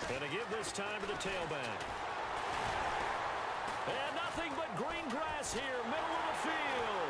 And to give this time to the tailback. And nothing but green grass here, middle of the field.